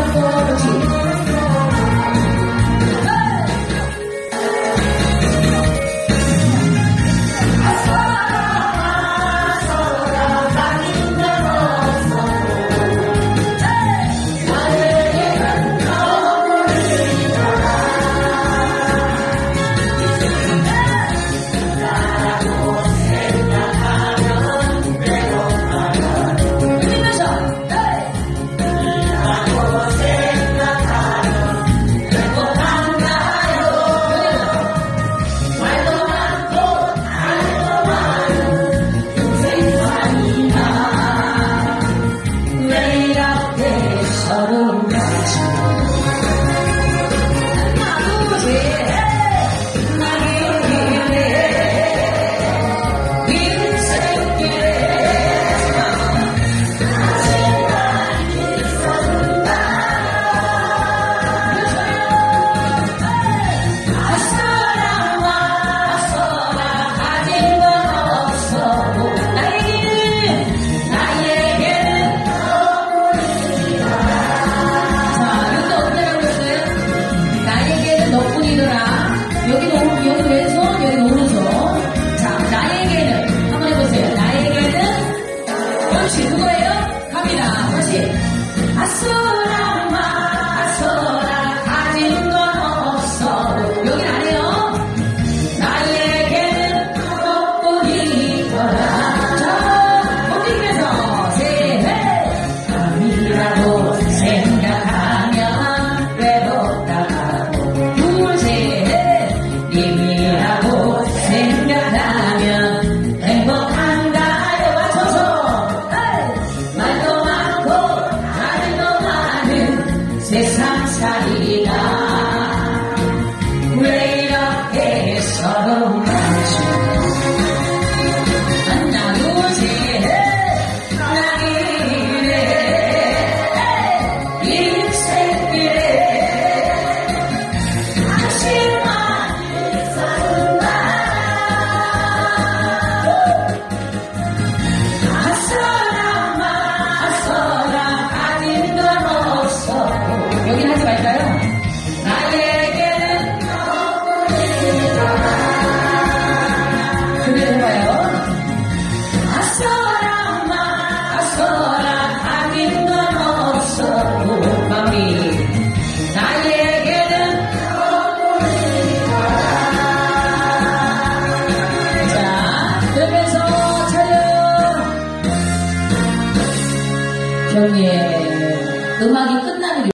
여기 왼손, 여기 오른손. 자, 나에게는 한번 해보세요. 나에게는 그렇지, 그거예요. 갑니다. 다시. 아소라 아소라 가진 건 없어도 여긴 안 해요. 나에게는 너뿐이더라. 자, 움직이면서 세, 밤이라도 생각하면 외롭다가 둘, 셋, 님이라고 생각하면 행복한가요? 맞춰서 말도 많고 말도 많은 세상살이다. 왜 이렇게 서러운지 하나 둘 셋 나이래 인생길에 당신만이 사는 날 아서라 가진 건 없어도 여긴 하지 말까요? 나에게는 너뿐이더라. 그대로 해봐요. 아서라 가진 건 없어도 마음이 나에게는 너뿐이더라. 자, 그러면서 차려요. 형님, 음악이 끝나는